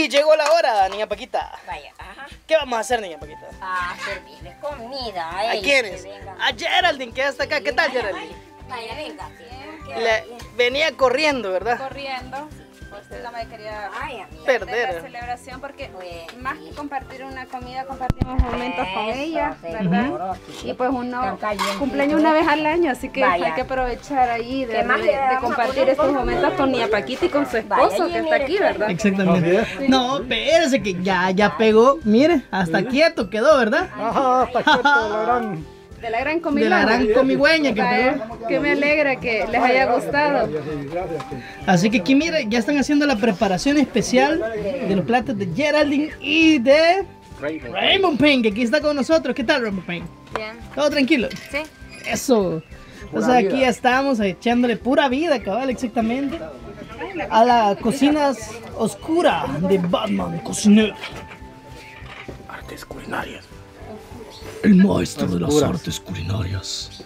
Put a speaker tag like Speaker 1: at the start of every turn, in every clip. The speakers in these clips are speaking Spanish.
Speaker 1: Y llegó la hora, niña Paquita.
Speaker 2: Vaya, ajá.
Speaker 1: ¿Qué vamos a hacer, niña Paquita?
Speaker 2: A servirles comida a
Speaker 1: ¿A
Speaker 2: ellos.
Speaker 1: quiénes?
Speaker 2: Que vengan.
Speaker 1: A Geraldine, que ya está acá. ¿Qué tal, Geraldine?
Speaker 2: Vaya, venga.
Speaker 1: Venía corriendo, ¿verdad?
Speaker 3: Corriendo. Usted no me quería
Speaker 2: Ay, amiga.
Speaker 1: Perder.
Speaker 3: la celebración porque
Speaker 2: Bueno.
Speaker 3: más que compartir una comida, compartimos momentos con
Speaker 2: Eso,
Speaker 3: ella,
Speaker 2: seguro,
Speaker 3: ¿verdad?
Speaker 2: sí.
Speaker 3: Y pues uno
Speaker 2: Tan calientito.
Speaker 3: cumpleaños una vez al año, así que
Speaker 2: Vaya.
Speaker 3: hay que aprovechar ahí
Speaker 2: ¿Qué más le
Speaker 3: de
Speaker 2: vamos a
Speaker 3: compartir
Speaker 2: poner?
Speaker 3: estos momentos con Nia Paquita y con su esposo
Speaker 2: Vaya,
Speaker 3: que
Speaker 2: y
Speaker 3: está aquí,
Speaker 2: mire,
Speaker 3: ¿verdad?
Speaker 1: Exactamente. No, espérese que ya pegó. Mire, hasta quieto quedó, ¿verdad?
Speaker 4: Ajá, hasta quieto, la gran.
Speaker 3: De la gran
Speaker 1: De
Speaker 3: comida.
Speaker 1: la gran comigüeña que
Speaker 3: Vaya,
Speaker 1: pegó.
Speaker 3: que me alegra que les haya gustado.
Speaker 4: Gracias.
Speaker 1: Así que aquí, mire, ya están haciendo la preparación especial de los platos de Geraldine y de Raymond Payne, que aquí está con nosotros. ¿Qué tal, Raymond Payne?
Speaker 3: Bien.
Speaker 1: ¿Todo tranquilo?
Speaker 3: Sí.
Speaker 1: Eso. Entonces aquí ya estamos echándole pura vida, cabal, exactamente. A la cocina oscura de Batman, cocinero. Artes culinarias. El maestro de las artes culinarias.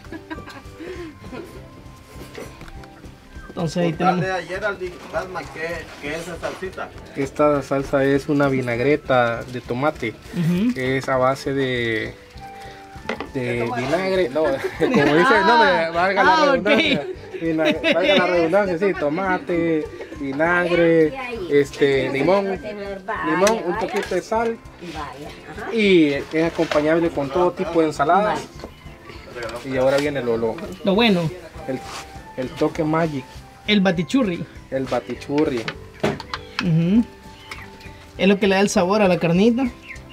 Speaker 1: Entonces ahí tenemos.
Speaker 5: Dale a Geraldine, Batman, ¿qué es esa salsita?
Speaker 4: Esta salsa es una vinagreta de tomate, que es a base de vinagre, no, como dice el nombre, valga la redundancia. Valga la redundancia, sí, tomate, vinagre, limón, un poquito de sal
Speaker 2: Vaya, ajá.
Speaker 4: y es acompañable con todo tipo de ensaladas. Y ahora viene
Speaker 1: Lo bueno,
Speaker 4: el toque magic,
Speaker 1: el batichurri.
Speaker 4: el batichurri.
Speaker 1: Ujú. Es lo que le da el sabor a la carnita.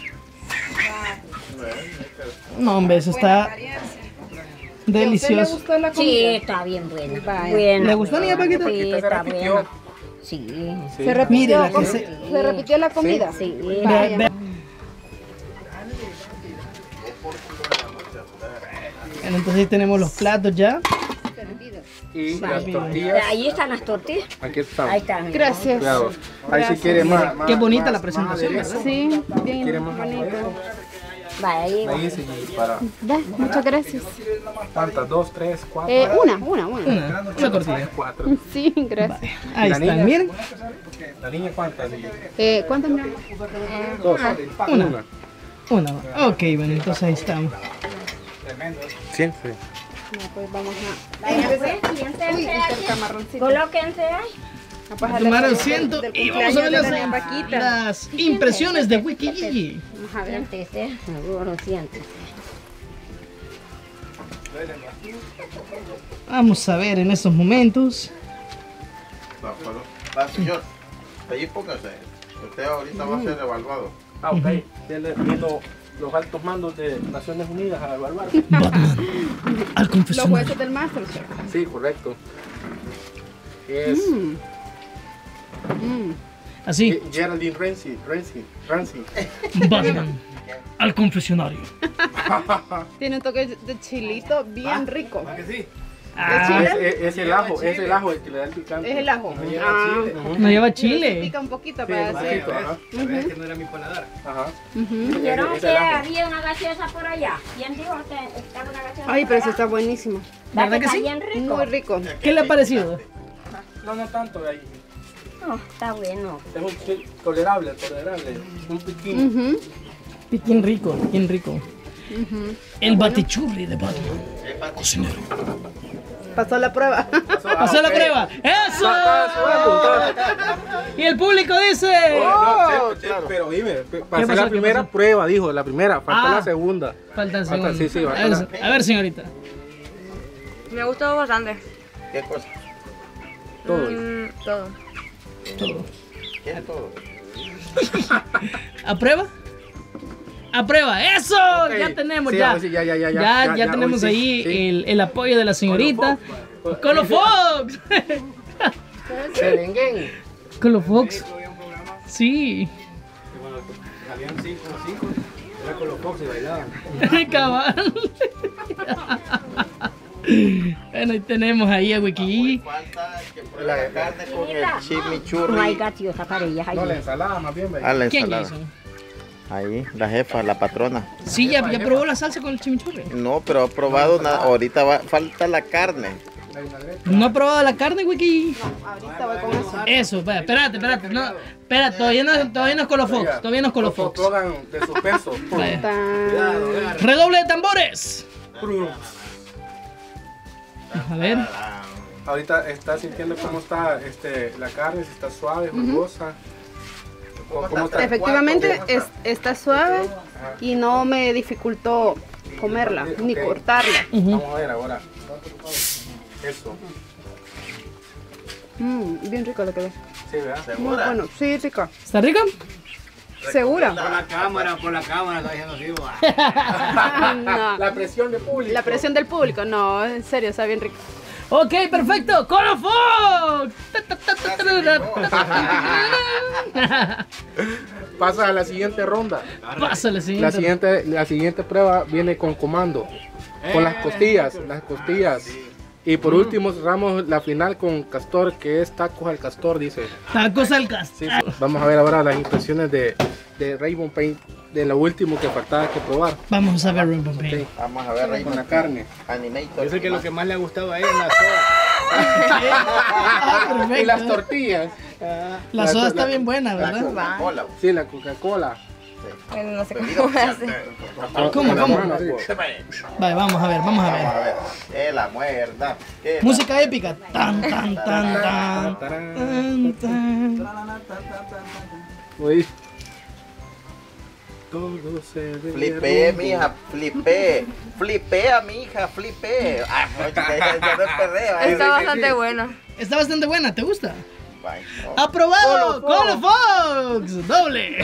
Speaker 1: No, hombre, eso está
Speaker 3: ¿A usted le
Speaker 1: delicioso.
Speaker 3: gustó la
Speaker 2: Sí,
Speaker 3: comida?
Speaker 2: está bien buena.
Speaker 3: Vaya.
Speaker 2: Buena,
Speaker 1: ¿Le gustó, niña Paquita?
Speaker 2: Sí,
Speaker 4: Se
Speaker 2: está
Speaker 4: repitió.
Speaker 2: buena. Sí.
Speaker 3: ¿Se repitió,
Speaker 1: Mire, la que
Speaker 3: se repitió la comida?
Speaker 2: Sí.
Speaker 1: Vea, vea. Bueno, entonces ahí tenemos los platos ya.
Speaker 4: Y las
Speaker 2: Vaya.
Speaker 4: tortillas,
Speaker 2: Ahí están las tortillas.
Speaker 4: aquí están.
Speaker 2: Ahí están.
Speaker 3: Gracias.
Speaker 4: Cuidado. Ahí si quiere más.
Speaker 1: Qué bonita la
Speaker 4: más
Speaker 1: presentación,
Speaker 4: aderezo.
Speaker 1: ¿verdad?
Speaker 3: Sí,
Speaker 4: ¿Quiere
Speaker 3: bien
Speaker 4: más
Speaker 3: bonito.
Speaker 4: aderezo?
Speaker 2: Vaya, ahí va.
Speaker 4: Ahí sí, para.
Speaker 3: Muchas gracias.
Speaker 4: ¿Cuántas? ¿2, 3, 4?
Speaker 1: Una tortilla.
Speaker 4: 4.
Speaker 3: Sí, gracias.
Speaker 1: Ahí
Speaker 4: ¿La
Speaker 1: están,
Speaker 4: niña?
Speaker 1: miren.
Speaker 4: ¿La niña cuántas?
Speaker 3: ¿Cuántas me
Speaker 4: 2.
Speaker 1: Una. Una. Ok, bueno, entonces ahí estamos.
Speaker 4: Siempre.
Speaker 3: Pues vamos
Speaker 2: Vaya, pues, siéntense
Speaker 3: a
Speaker 2: aquí.
Speaker 3: camarroncito.
Speaker 2: Colóquense ahí.
Speaker 3: A pasar
Speaker 1: Tomar
Speaker 3: la-
Speaker 1: asiento
Speaker 3: del
Speaker 1: y vamos a ver
Speaker 3: cumpleaños de Doña Paquita.
Speaker 1: las impresiones de WikiGigi.
Speaker 3: Vamos a ver.
Speaker 2: Siéntese, seguro, siéntese.
Speaker 1: Vamos a ver en estos momentos.
Speaker 5: Señor, allí póngase. Usted ahorita va a ser evaluado.
Speaker 4: Ah, ok. Vino los altos mandos de Naciones Unidas a evaluar.
Speaker 1: Batman. Al
Speaker 3: Los
Speaker 1: confesionario.
Speaker 3: jueces del Masterchef.
Speaker 4: Sí, correcto. Es
Speaker 1: Así.
Speaker 4: Geraldine Ramsey.
Speaker 1: Batman. Al confesionario.
Speaker 3: Tiene un toque de chilito bien rico.
Speaker 1: Ah,
Speaker 4: Es el ajo el que le da el picante.
Speaker 3: Es el ajo.
Speaker 1: no lleva
Speaker 3: Se
Speaker 1: chile.
Speaker 3: pica un poquito
Speaker 4: Sí,
Speaker 3: para
Speaker 4: un
Speaker 3: hacer.
Speaker 4: poquito, ajá. Ajá.
Speaker 2: ¿Vieron
Speaker 4: Es
Speaker 2: que
Speaker 4: el ajo.
Speaker 2: había una gaseosa por allá? ¿Quién dijo que estaba una gaseosa
Speaker 3: Ay,
Speaker 2: por
Speaker 3: pero eso
Speaker 2: allá?
Speaker 3: está buenísimo.
Speaker 1: ¿Verdad que
Speaker 2: Está
Speaker 1: sí?
Speaker 2: bien rico.
Speaker 3: Muy rico.
Speaker 1: ¿Qué le ha parecido?
Speaker 4: No tanto de ahí.
Speaker 2: No, está bueno.
Speaker 4: Es un tolerable. Un piquín.
Speaker 1: Bien rico, bien rico. El batichurri de Batman. Cocinero.
Speaker 3: Pasó la prueba.
Speaker 1: Pasó la prueba. ¡Eso! Y el público dice.
Speaker 4: Pero dime, pasé
Speaker 1: pasó?
Speaker 4: la
Speaker 1: ¿Qué
Speaker 4: primera
Speaker 1: pasó?
Speaker 4: prueba, dijo, la primera, falta
Speaker 1: Ah.
Speaker 4: la segunda.
Speaker 1: Falta el
Speaker 4: Falta,
Speaker 1: segundo.
Speaker 4: sí, falta
Speaker 1: A ver, señorita.
Speaker 3: Me gustó bastante.
Speaker 5: ¿Qué cosa?
Speaker 4: Todo.
Speaker 3: Todo.
Speaker 1: Todo.
Speaker 5: ¿Quiere todo?
Speaker 1: ¿Aprueba? ¡Aprueba! ¡Eso!
Speaker 4: Ok.
Speaker 1: Ya tenemos,
Speaker 4: Sí,
Speaker 1: ya.
Speaker 4: ahora sí, ya,
Speaker 1: tenemos
Speaker 4: hoy sí,
Speaker 1: ahí
Speaker 4: sí.
Speaker 1: el apoyo de la señorita. ¡Colo Fox!
Speaker 4: Serenguén.
Speaker 1: ¡Colo Fox! Sí.
Speaker 4: Salían 5, era con los Fox y bailaban.
Speaker 1: Cabal. Bueno, ahí tenemos ahí a Wiki.
Speaker 5: Falta que pruebe la carne con el
Speaker 2: No hay
Speaker 5: chimichurri.
Speaker 2: gaseosa para ellas ahí.
Speaker 4: No, la ensalada más bien,
Speaker 5: Ah, la
Speaker 1: ¿Quién,
Speaker 5: ensalada.
Speaker 1: Jason?
Speaker 5: Ahí, la jefa, la patrona.
Speaker 1: Sí, ya probó la salsa con el chimichurri.
Speaker 5: No, pero ha probado nada. Ahorita falta la carne.
Speaker 1: ¿No ha probado la carne, Wiki?
Speaker 3: Ahorita voy con eso.
Speaker 1: Eso, vaya, espérate. No, espera, todavía no es Colofox. Todavía no es Colofox.
Speaker 4: Pongan de suspenso.
Speaker 1: Vaya.
Speaker 3: Tan-
Speaker 1: Redoble de tambores. A ver.
Speaker 4: Ahorita está sintiendo cómo está la carne, si está suave, jugosa. ¿Cómo está?
Speaker 3: Efectivamente está suave y no me dificultó comerla ni
Speaker 4: Ok.
Speaker 3: cortarla.
Speaker 4: Vamos a ver ahora. Eso.
Speaker 3: Bien rico lo que ve.
Speaker 4: Sí, ¿verdad?
Speaker 3: Muy bueno, sí, rico.
Speaker 1: ¿Está rico?
Speaker 3: ¿Segura?
Speaker 6: Por la cámara, está diciendo así, va.
Speaker 3: No.
Speaker 4: La presión de público.
Speaker 3: La presión del público, no, en serio, está bien rico.
Speaker 1: Ok, perfecto. Colofox.
Speaker 4: Pasa a la siguiente ronda.
Speaker 1: Pásale,
Speaker 4: La
Speaker 1: señor.
Speaker 4: siguiente prueba viene con comando. Con las costillas. Y por último cerramos la final con Castor, que es tacos al Castor, dice.
Speaker 1: Tacos al castor.
Speaker 4: Sí, sí. Vamos a ver ahora las impresiones de Rainbow Paint, de lo último que faltaba que probar.
Speaker 1: Vamos a ver, Rainbow Paint.
Speaker 4: Sí.
Speaker 5: Vamos a ver ahí
Speaker 4: Con la carne.
Speaker 5: Animator.
Speaker 6: Yo sé que lo que más le ha gustado a ella es la soda.
Speaker 1: Ah,
Speaker 4: Y las
Speaker 1: perfecto.
Speaker 4: tortillas.
Speaker 1: La soda está bien buena,
Speaker 5: La
Speaker 1: ¿verdad?
Speaker 5: Coca-Cola.
Speaker 4: Sí, la Coca-Cola.
Speaker 2: No sé
Speaker 5: Bebida oficial de Coca-Cola.
Speaker 1: ¿Cómo?
Speaker 4: Con la mano, sí.
Speaker 1: Vale, vamos a ver.
Speaker 5: Vamos a ver. Que la muerda. Que la-
Speaker 1: Música épica. Tan, tan, tan, tan. Tan, tan.
Speaker 4: Uy. Todo se ve
Speaker 5: Flipé,
Speaker 4: rumbo.
Speaker 5: mija, flipé a mi hija, flipé. Ah, no, ya no es perreo.
Speaker 3: Está bastante bueno.
Speaker 1: Está bastante buena, ¿te gusta?
Speaker 5: Bye.
Speaker 1: ¡Aprobado! ¡Colofox! ¡Doble!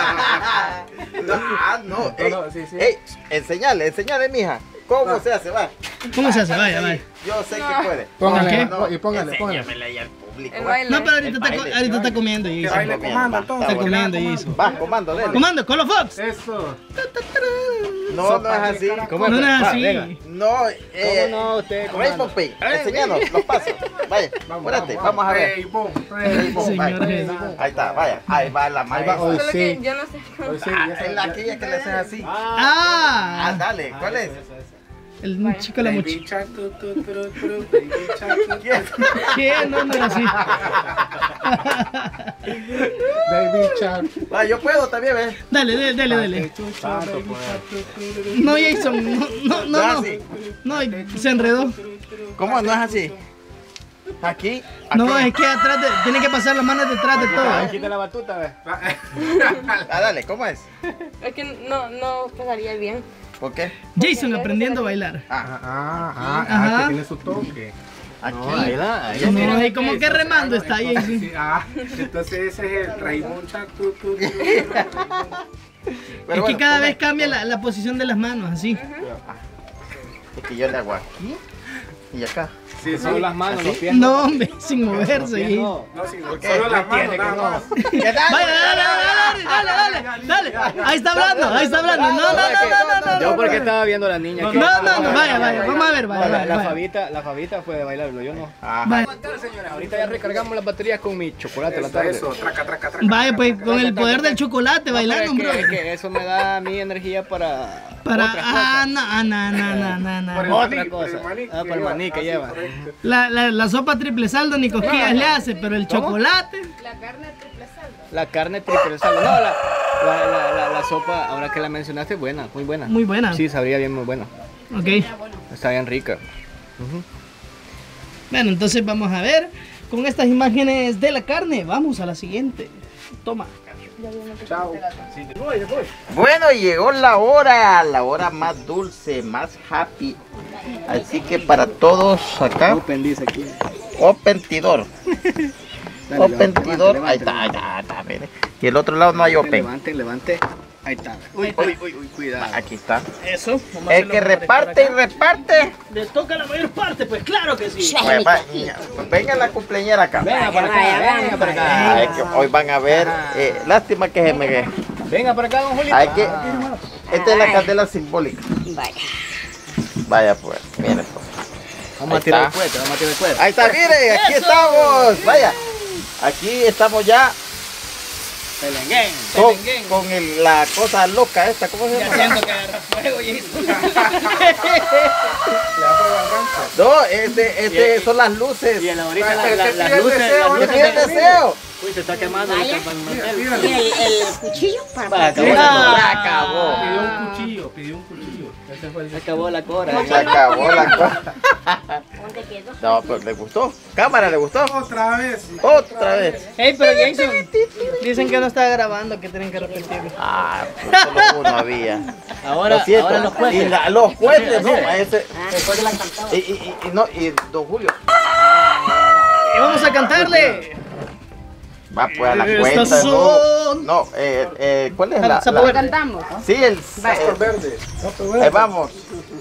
Speaker 5: No,
Speaker 4: No, sí, sí.
Speaker 5: ey, enseñale, mija. ¿Cómo se hace? Va.
Speaker 1: ¿Cómo se hace? Vaya, vaya.
Speaker 5: Yo sé que puede.
Speaker 4: Póngale,
Speaker 1: ¿Qué?
Speaker 4: y póngale.
Speaker 5: Enséñamela ahí al público.
Speaker 3: El
Speaker 5: va.
Speaker 3: baile.
Speaker 1: No, pero ahorita está comiendo,
Speaker 4: Que
Speaker 1: Jason.
Speaker 4: baile comando, entonces.
Speaker 1: Está comiendo, Jason.
Speaker 5: Va, comando, dele.
Speaker 1: Comando, Colofox.
Speaker 4: Eso.
Speaker 5: No, no es así.
Speaker 6: ¿Cómo
Speaker 1: No,
Speaker 6: es?
Speaker 1: no es
Speaker 6: Va,
Speaker 1: así.
Speaker 6: venga.
Speaker 5: No,
Speaker 6: ¿Cómo no usted?
Speaker 5: Rainbow Paint, enseñanos los pasos. Vaya, espérate, vamos a ver.
Speaker 4: Rainbow,
Speaker 5: Rainbow,
Speaker 1: Señor
Speaker 5: vaya.
Speaker 1: Jesús.
Speaker 5: Ahí está, vaya. Ahí va la
Speaker 4: Ahí va,
Speaker 5: maestra.
Speaker 4: hoy
Speaker 3: Solo
Speaker 4: sí.
Speaker 3: que yo no sé cómo.
Speaker 4: Hoy sí,
Speaker 5: Ah,
Speaker 4: ya
Speaker 5: es la aquella que le haces así.
Speaker 1: Ah,
Speaker 5: Dale, ¿cuál es?
Speaker 1: el chico de la
Speaker 4: Baby
Speaker 1: mochila.
Speaker 4: shark, baby shark,
Speaker 5: ¿Quién?
Speaker 1: ¿Qué? No, no era así.
Speaker 4: baby shark.
Speaker 5: Va, yo puedo también, ¿ves?
Speaker 1: Dale.
Speaker 4: Tanto poder.
Speaker 1: No, Jason, no.
Speaker 5: No es así.
Speaker 1: No, se enredó.
Speaker 5: ¿Cómo no es así? Aquí.
Speaker 1: No, es que atrás tiene que pasar las manos detrás de todo.
Speaker 6: Quita la batuta, ve.
Speaker 5: Ah, dale, ¿cómo es?
Speaker 3: Es que no pasaría bien.
Speaker 5: ¿Por qué?
Speaker 1: Jason aprendiendo a bailar.
Speaker 4: Que tiene su toque.
Speaker 5: Aquí.
Speaker 6: Ahí la, ahí la.
Speaker 1: No, y como que remando está Jason.
Speaker 4: Sí, entonces ese es el Rainbow Shark.
Speaker 1: Es
Speaker 5: Pero
Speaker 1: que
Speaker 5: bueno,
Speaker 1: cada
Speaker 5: ¿cómo
Speaker 1: vez
Speaker 5: es?
Speaker 1: cambia la posición de las manos, así.
Speaker 5: Es que yo le hago aquí y acá.
Speaker 4: Sí,
Speaker 6: Solo las manos, los pies.
Speaker 1: No, hombre, sin
Speaker 6: Los
Speaker 1: moverse.
Speaker 6: pies
Speaker 1: Jason.
Speaker 6: no.
Speaker 4: No, sí,
Speaker 5: ¿Por qué?
Speaker 4: solo las manos,
Speaker 6: Tiene que
Speaker 4: nada
Speaker 6: no.
Speaker 4: más.
Speaker 1: Vaya, dale. Ahí está hablando. No.
Speaker 6: Yo porque estaba viendo a la niña.
Speaker 1: No,
Speaker 6: que-
Speaker 1: vaya, vamos a ver,
Speaker 6: La
Speaker 1: vaya.
Speaker 6: Fabita fue de bailarlo, yo no.
Speaker 5: Ajá.
Speaker 1: Vaya.
Speaker 6: Señora, ahorita ya recargamos las baterías con mi chocolate a la
Speaker 4: Está
Speaker 6: tarde.
Speaker 4: eso, traca.
Speaker 1: Vaya, pues con el poder del chocolate bailando,
Speaker 6: Pero
Speaker 1: bro.
Speaker 6: es que eso me da a mí energía para
Speaker 1: Para.
Speaker 6: otras
Speaker 1: Ah,
Speaker 6: cosas.
Speaker 1: no.
Speaker 4: Por el
Speaker 6: Otra
Speaker 4: maní,
Speaker 6: cosa.
Speaker 4: por el maní
Speaker 6: Ah, por el maní que
Speaker 4: así,
Speaker 6: lleva.
Speaker 4: correcto.
Speaker 1: La sopa triple saldo ni cosquillas le hace, pero el
Speaker 6: ¿Cómo?
Speaker 1: chocolate.
Speaker 6: La carne triple saldo. No, la sopa, ahora que la mencionaste, es buena, muy buena.
Speaker 1: Muy buena.
Speaker 6: Sí, sabría bien, muy buena.
Speaker 1: Ok.
Speaker 6: Está bien rica.
Speaker 1: Bueno, entonces vamos a ver con estas imágenes de la carne. Vamos a la siguiente. Toma.
Speaker 4: Chao.
Speaker 5: Bueno, llegó la hora más dulce, más happy. Así que para todos acá,
Speaker 6: Open dice aquí.
Speaker 5: Open Tidor.
Speaker 6: Dale,
Speaker 5: Open
Speaker 6: levante,
Speaker 5: Tidor,
Speaker 6: levante,
Speaker 5: ahí está, mire. Y el otro lado no hay Open.
Speaker 6: Levante. Ahí está. Uy, cuidado.
Speaker 5: Aquí está.
Speaker 1: Eso.
Speaker 5: El que reparte y reparte.
Speaker 1: Le toca la mayor parte, pues claro que sí.
Speaker 5: Pues, venga la cumpleañera acá.
Speaker 6: Venga para acá, venga para acá.
Speaker 5: Ay, que hoy van a ver. Lástima que se me.
Speaker 6: Venga para acá, don Julito.
Speaker 5: Hay que. Esta es la candela simbólica.
Speaker 2: Vaya.
Speaker 5: Vaya pues, mire pues.
Speaker 6: Vamos a
Speaker 5: Ahí
Speaker 6: tirar el
Speaker 5: está.
Speaker 6: cohete,
Speaker 5: Ahí está, mire, aquí estamos. Vaya. Aquí estamos ya
Speaker 6: Pelenguén,
Speaker 5: con la cosa loca esta, ¿cómo se llama?
Speaker 6: Haciendo que agarra fuego y eso.
Speaker 5: No, este son las luces.
Speaker 6: Y ahorita las
Speaker 4: pide
Speaker 6: luces.
Speaker 4: deseo,
Speaker 5: ¿Qué pide deseo?
Speaker 6: Uy, se está quemando
Speaker 2: Vaya.
Speaker 6: el mantel.
Speaker 2: Mira, el cuchillo para
Speaker 6: Acabó.
Speaker 5: Se
Speaker 6: Ah.
Speaker 5: acabó.
Speaker 4: Pidió un cuchillo, pidió un cuchillo. Ese fue el
Speaker 6: Se acabó la cora.
Speaker 5: Se acabó la cosa.
Speaker 2: ¿Dónde quedó?
Speaker 5: No, pero le gustó. Cámara, ¿le gustó?
Speaker 4: Otra vez.
Speaker 5: Otra vez.
Speaker 1: Hey, pero Jason, dicen que no está grabando, que tienen que repetirlo.
Speaker 5: Ah, pues solo uno había.
Speaker 6: Ahora,
Speaker 5: Lo siento.
Speaker 6: ahora los
Speaker 5: Y
Speaker 6: jueces.
Speaker 5: los jueces, no, ese.
Speaker 2: Después de la cantada.
Speaker 5: Y don Julio.
Speaker 1: Y vamos a cantarle.
Speaker 5: Va pues a la
Speaker 1: Estas
Speaker 5: cuenta, no.
Speaker 1: son-
Speaker 5: No, ¿cuál es la?
Speaker 3: ¿Lo cantamos?
Speaker 5: Sí, el.
Speaker 4: Pastor verde.
Speaker 5: Ahí vamos.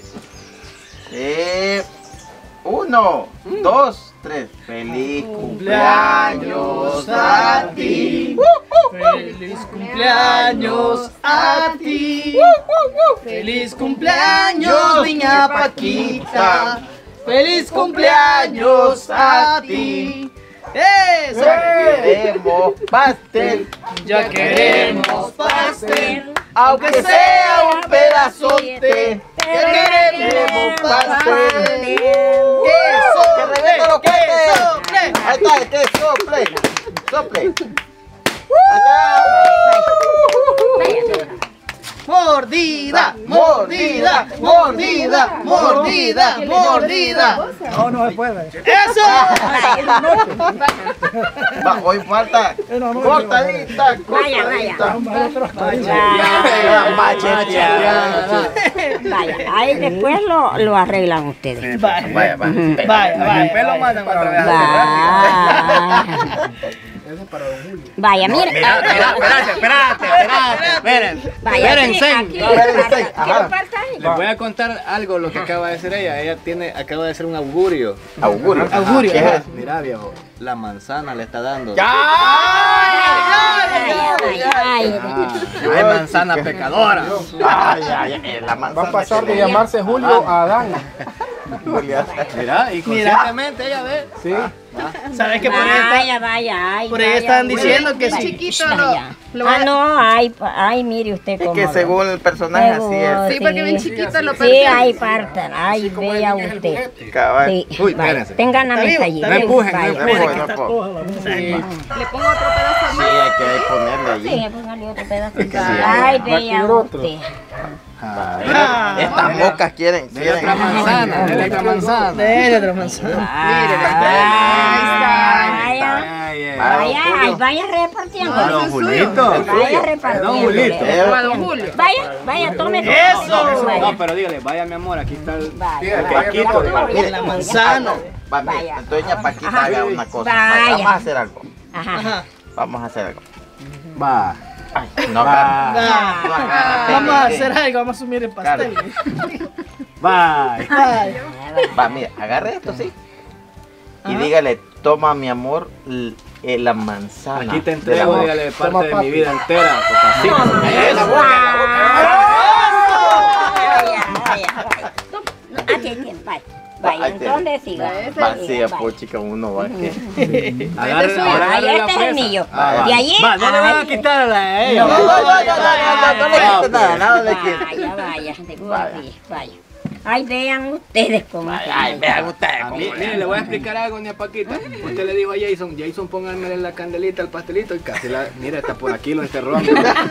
Speaker 5: 1, 2, 3. Feliz cumpleaños a ti.
Speaker 1: Feliz cumpleaños a ti. Feliz cumpleaños, niña Paquita. Feliz cumpleaños a ti. ¡Eso!
Speaker 5: Queremos pastel,
Speaker 1: Ya queremos pastel,
Speaker 5: aunque sea un pedazote. Queremos pastel.
Speaker 1: ¡Queso!
Speaker 5: ¡Que reviente los cohetes!
Speaker 1: ¡Sople!
Speaker 5: Ahí está, que sople. Sople.
Speaker 1: Mordida, mordida, mordida, mordida, mordida.
Speaker 4: No, no se puede.
Speaker 1: ¡Eso!
Speaker 5: Va, hoy falta cortadita,
Speaker 2: Vaya,
Speaker 5: cortadita.
Speaker 2: Vaya, ahí después lo arreglan ustedes.
Speaker 1: Vaya,
Speaker 5: Vaya, va.
Speaker 1: vaya,
Speaker 6: El pelo mandan otra vez.
Speaker 2: Vaya, mire.
Speaker 6: Espérate. Miren.
Speaker 2: Vaya,
Speaker 6: Espérense.
Speaker 2: aquí
Speaker 5: Ajá.
Speaker 6: Les voy a contar algo lo que acaba de hacer ella. Ella acaba de hacer un augurio.
Speaker 5: Augurio.
Speaker 1: Augurio.
Speaker 5: ¿Qué es?
Speaker 6: Mira, viejo, la manzana le está dando. Hay manzana pecadora.
Speaker 5: La manzana.
Speaker 4: Va a pasar de llamarse Julio a Adán.
Speaker 6: Mira, y conscientemente ella ve.
Speaker 4: Sí.
Speaker 1: ¿Sabes que por ahí
Speaker 2: Vaya.
Speaker 1: por ahí están diciendo que sí?
Speaker 3: Chiquito
Speaker 2: Vaya.
Speaker 3: lo va a-
Speaker 2: No, ay, mire usted
Speaker 5: Es
Speaker 2: cómo.
Speaker 5: que según el personaje así es.
Speaker 3: Sí, porque bien chiquito lo
Speaker 2: Sí,
Speaker 3: percibe.
Speaker 2: ahí partan. Ay, vea usted.
Speaker 5: Cabal.
Speaker 2: Sí,
Speaker 6: Uy,
Speaker 2: vaya.
Speaker 6: espérense.
Speaker 2: Tengan la
Speaker 1: Está
Speaker 2: mesa
Speaker 1: bien,
Speaker 2: allí.
Speaker 1: está bien.
Speaker 6: No empujen,
Speaker 2: Vaya.
Speaker 5: No puedo, no puedo.
Speaker 3: Le pongo otro pedazo
Speaker 5: Sí,
Speaker 3: más.
Speaker 5: hay que ponerle allí.
Speaker 2: Sí, póngale otro pedacito.
Speaker 5: Sí.
Speaker 2: Ay,
Speaker 4: Va a
Speaker 2: vea
Speaker 4: querer otro.
Speaker 2: usted.
Speaker 5: Estas moscas quieren.
Speaker 6: Dele otra manzana, dele otra manzana.
Speaker 1: Dele otra manzana.
Speaker 2: Vaya, vaya repartiendo.
Speaker 6: Don Julito.
Speaker 2: Vaya repartiendo.
Speaker 6: Don Julito.
Speaker 3: A don Julio.
Speaker 2: Vaya, tome.
Speaker 1: ¡Eso!
Speaker 6: No, pero dígale, vaya mi amor, aquí está el
Speaker 2: Vaya.
Speaker 6: paquito.
Speaker 5: Mire,
Speaker 1: La manzana.
Speaker 5: Va, mire,
Speaker 2: Vaya.
Speaker 5: entonces doña Paquita
Speaker 2: Ajá.
Speaker 5: haga una cosa.
Speaker 2: Vaya.
Speaker 5: Vamos a hacer algo.
Speaker 2: Ajá.
Speaker 5: Vamos a hacer algo.
Speaker 6: Va.
Speaker 5: Ay, no agarra. No agarra.
Speaker 1: Vamos a hacer algo, vamos a asumir el pastel.
Speaker 6: Va.
Speaker 1: Ay.
Speaker 5: Va, mira, agarre esto, sí. Y dígale, toma mi amor la manzana.
Speaker 6: Aquí te
Speaker 5: de la
Speaker 6: entrego,
Speaker 5: boca.
Speaker 6: dígale, parte
Speaker 4: Toma,
Speaker 6: de mi
Speaker 4: papi.
Speaker 6: vida entera, papacito.
Speaker 5: En la boca, en la boca.
Speaker 2: Vaya. Aquí tiene, vaya. Vaya,
Speaker 5: Ahí tiene.
Speaker 2: entonces siga.
Speaker 5: Va, sí, pues chica, uno va.
Speaker 6: Agarre,
Speaker 2: Vaya,
Speaker 6: agarre la
Speaker 2: este es el
Speaker 6: fresa.
Speaker 2: mío.
Speaker 6: Ah, va.
Speaker 2: De allí.
Speaker 6: Va, no le van a
Speaker 2: ay.
Speaker 6: quitar a ella.
Speaker 5: No le quites nada, nada le quites.
Speaker 2: Vaya, seguro que vaya. Ay, vean ustedes cómo.
Speaker 5: Ay, vean ustedes.
Speaker 6: A mí, mire, le voy a explicar algo, doña Paquita. Usted le dijo a Jason, póngame la candelita al pastelito y casi la... Mira, está por aquí, lo enterró.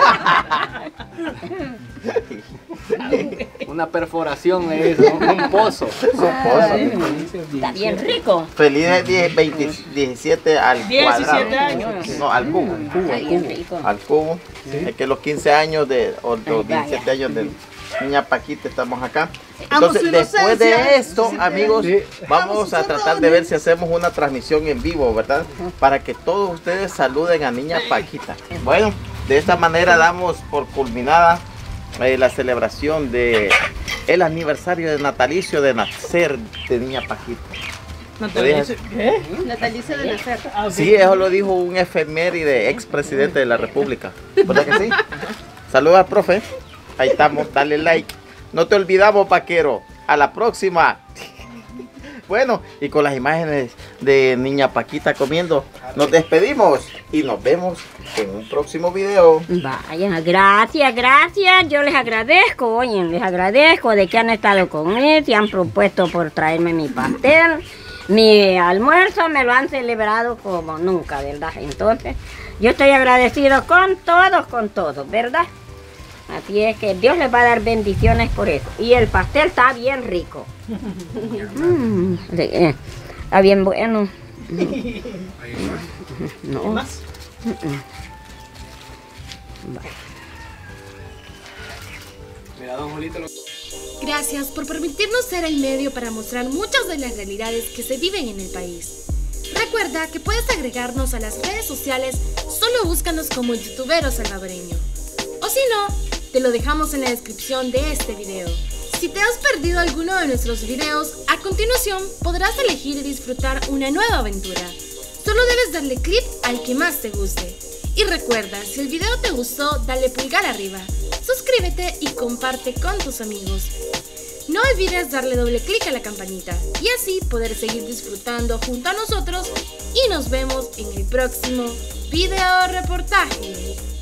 Speaker 6: Una perforación le hizo, un pozo.
Speaker 2: Está bien rico.
Speaker 5: Feliz 17 al
Speaker 1: 17
Speaker 5: cuadrado.
Speaker 1: años.
Speaker 5: No, al cubo.
Speaker 2: Está bien rico.
Speaker 5: Al cubo. Es que los 15 años o los 17 años de niña Paquita estamos acá. Entonces,
Speaker 1: Amo su
Speaker 5: después de
Speaker 1: inocencia.
Speaker 5: esto, amigos, vamos a tratar de ver si hacemos una transmisión en vivo, ¿verdad? Para que todos ustedes saluden a niña Paquita. Bueno, de esta manera damos por culminada la celebración de el aniversario de natalicio de nacer de niña Paquita.
Speaker 1: ¿Qué?
Speaker 3: Natalicio de nacer.
Speaker 1: Ah, ok.
Speaker 5: Sí, eso lo dijo un efeméride expresidente de la República. ¿Verdad que sí? Saludos, profe. Ahí estamos, dale like. No te olvidamos, vaquero. A la próxima. Bueno, y con las imágenes de niña Paquita comiendo, nos despedimos y nos vemos en un próximo video.
Speaker 2: Vaya, gracias, gracias. Yo les agradezco, oye, les agradezco de que han estado conmigo, se han propuesto por traerme mi pastel. Mi almuerzo me lo han celebrado como nunca, ¿verdad? Entonces, yo estoy agradecido con todos, ¿verdad? Así es que Dios les va a dar bendiciones por eso. Y el pastel está bien rico. Está bien bueno. No.
Speaker 1: ¿Más?
Speaker 6: Mira, don Julito.
Speaker 7: Gracias por permitirnos ser el medio para mostrar muchas de las realidades que se viven en el país. Recuerda que puedes agregarnos a las redes sociales, solo búscanos como Youtubero Salvadoreño. O si no, te lo dejamos en la descripción de este video. Si te has perdido alguno de nuestros videos, a continuación podrás elegir y disfrutar una nueva aventura. Solo debes darle clic al que más te guste. Y recuerda, si el video te gustó, dale pulgar arriba, suscríbete y comparte con tus amigos. No olvides darle doble clic a la campanita y así poder seguir disfrutando junto a nosotros y nos vemos en el próximo video reportaje.